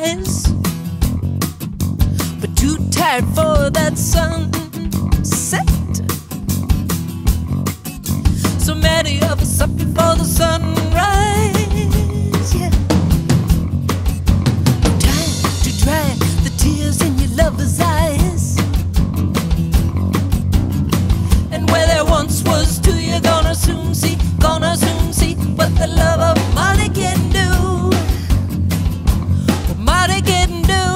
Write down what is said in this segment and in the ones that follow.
rise, but too tired for that sunset. So many of us up before the sunrise, yeah. No time to dry the tears in your lover's eyes. And where there once was two, you're gonna soon see what the love of money can do. What money can do.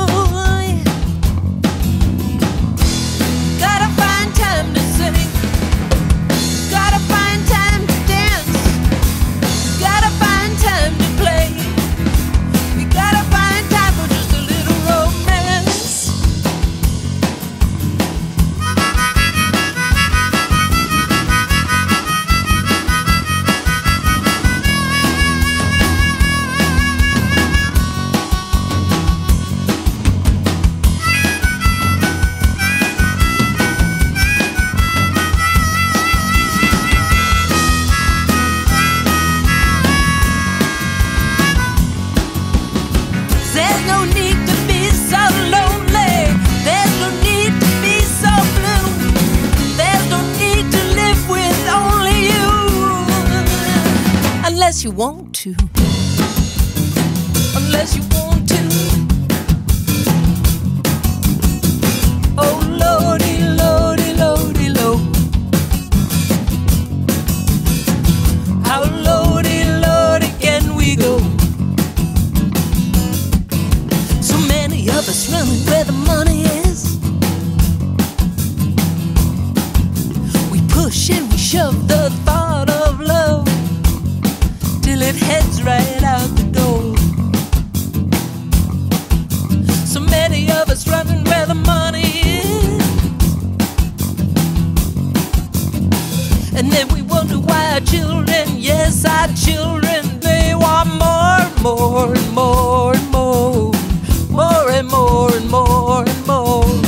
Gotta find time to sing. Gotta find time to dance. Gotta find time to play. We gotta find time for just a little romance. There's no need to be so lonely. There's no need to be so blue. There's no need to live with only you, unless you want to. Unless you want to. Oh Lordy, Lordy, Lordy, Lord. How Lordy, Lordy can we go? So many of us running where the money is. We push and we shove the thought of love till it heads right out the door. So many of us running where the money is. And then we wonder why our children, yes, our children, they want more and more and more and more. More and more and more and more.